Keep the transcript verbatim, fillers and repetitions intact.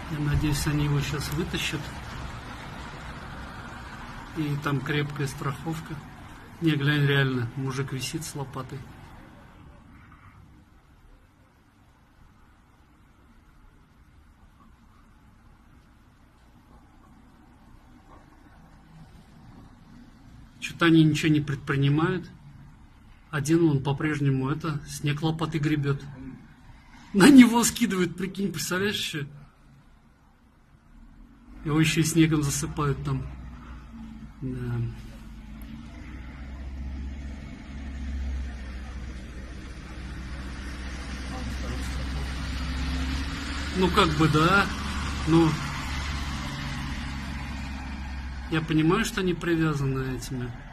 Я надеюсь, они его сейчас вытащат. И там крепкая страховка. Не, глянь, реально, мужик висит с лопатой. Что-то они ничего не предпринимают. Один он по-прежнему это, снег лопатой гребет. На него скидывают, прикинь, представляешь еще? Его еще и снегом засыпают там. Да. Ну как бы да, но я понимаю, что они привязаны этими